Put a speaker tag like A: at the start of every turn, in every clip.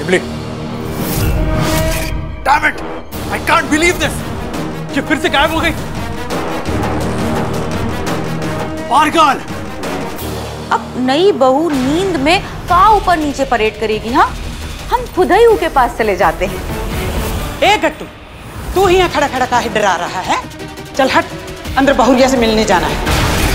A: Shibli, damn it, I can't believe this. ये फिर से गायब हो गई। पागल।
B: अब नई बहू नींद में कहाँ ऊपर नीचे परेड करेगी? हाँ, हम खुद ही के पास चले जाते हैं।
C: ए गट्टू, तू ही यहाँ खड़ा खड़ा काहे डरा रहा है? चल हट, अंदर बहुरिया से मिलने जाना है।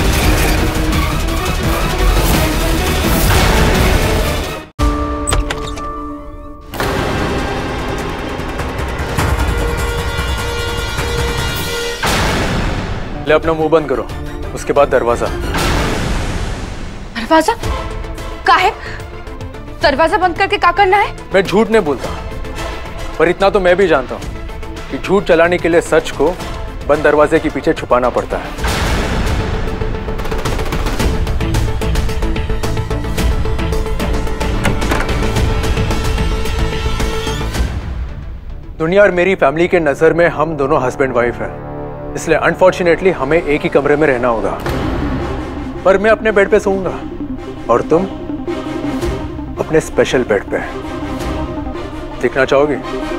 A: ले अपना मुंह बंद करो, उसके बाद दरवाजा।
B: दरवाजा? काहे? दरवाजा बंद करके क्या करना है?
A: मैं झूठ नहीं बोलता, पर इतना तो मैं भी जानता हूँ कि झूठ चलाने के लिए सच को बंद दरवाजे के पीछे छुपाना पड़ता है। दुनिया और मेरी फैमिली के नजर में हम दोनों हस्बैंड वाइफ हैं, इसलिए अनफॉर्चुनेटली हमें एक ही कमरे में रहना होगा। पर मैं अपने बेड पे सोऊंगा और तुम अपने स्पेशल बेड पे। देखना चाहोगी?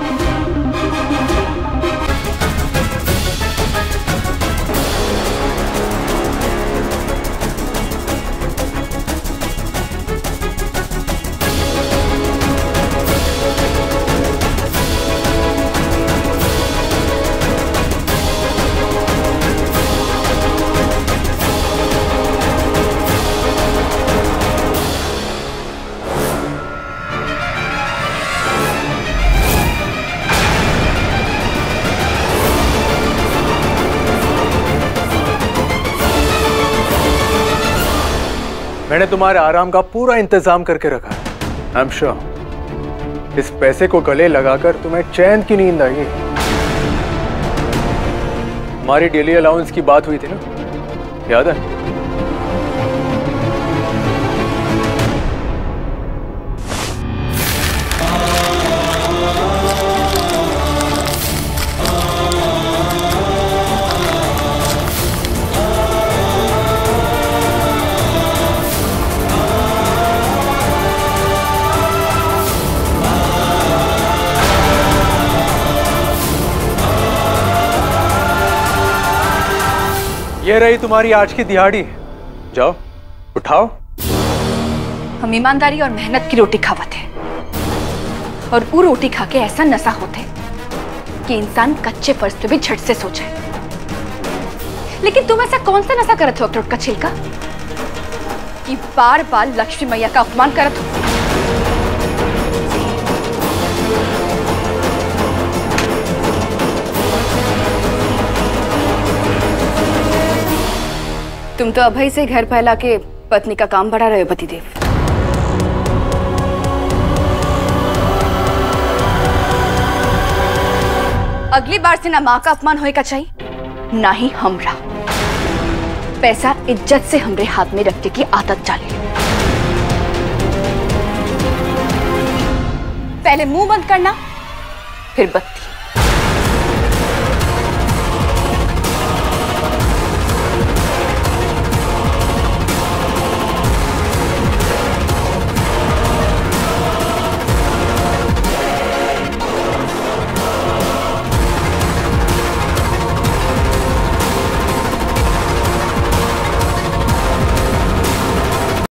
A: मैंने तुम्हारे आराम का पूरा इंतजाम करके रखा है। आई एम श्योर इस पैसे को गले लगाकर तुम्हें चैन की नींद आएगी। हमारी डेली अलाउंस की बात हुई थी ना, याद है? ये रही तुम्हारी आज की दिहाड़ी, जाओ उठाओ।
B: हम ईमानदारी और मेहनत की रोटी खावत है, और वो रोटी खा के ऐसा नशा होते कि इंसान कच्चे फर्श पे भी झट से सो जाए। लेकिन तुम ऐसा कौन सा नशा करत हो अखरोट का छिलका कि बार बार लक्ष्मी मैया का अपमान करत हो? तुम तो अभय से घर फैला के पत्नी का काम बढ़ा रहे हो पतिदेव। अगली बार से ना माँ का अपमान होएगा चाहिए, ना ही हमरा। पैसा इज्जत से हमरे हाथ में रखने की आदत डाली। पहले मुंह बंद करना, फिर बत्ती।